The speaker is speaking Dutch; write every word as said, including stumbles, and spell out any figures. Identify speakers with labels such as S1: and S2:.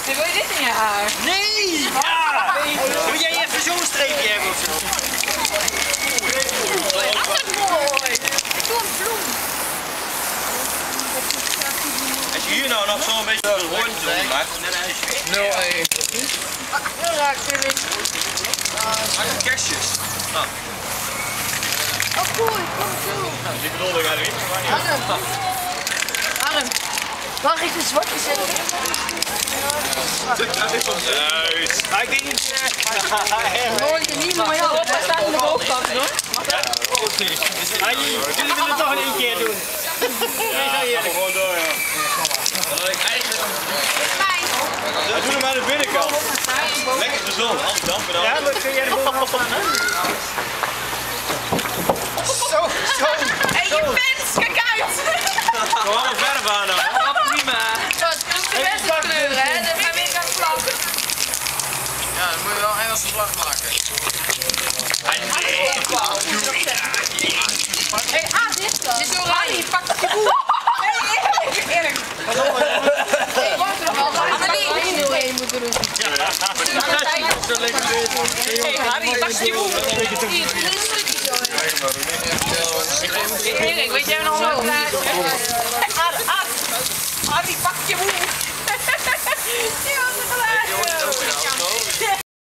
S1: Wil je dit in je haar?
S2: Nee! Ja! Doe jij even zo'n streepje hebben of zo?
S1: Dat is mooi! Doe een bloem.
S2: Als je hier nou nog zo'n beetje een rondje maakt, net ijsje.
S3: nul één.
S1: Heel raar, Philip.
S2: Maak een kerstjes. Nou.
S1: Oh cool, kom toe.
S2: Die bedoelde ik eigenlijk niet.
S1: Arm. Arm. Mag ik de zwarte zetten?
S2: Uit. Maar ik denk niet.
S1: Mooi, er niet mooi af. Hij staat aan de bovenkant, hoor.
S2: Jullie willen het toch in één keer doen. Gewoon door, ja. Doe hem aan de binnenkant. Lekker gezond, anders dampen dan. Ja, dan kun jij de bovenop staan, hè? Zo, zo.
S1: Hé, je pens, kijk uit!
S2: Kom allemaal verf aan dan.
S1: Ja, prima. Dat is de beste kleur, hè? Dan gaan we weer gaan vlaggen.
S3: Ja, dan moet je wel een Engelse vlag maken.
S1: Hé, ah, dit dan. Dit is oranje, pak je boel. Nee, eerlijk, eerlijk. Hé, wacht nog wel. Amelie, nul één moeten doen.
S2: Zo lekker weer.
S1: Hé, Harry, pak je boel. Hier, dit is stukje zo. Erik, weet jij nog wel? Harry, pak je boel. Die was er gelijk.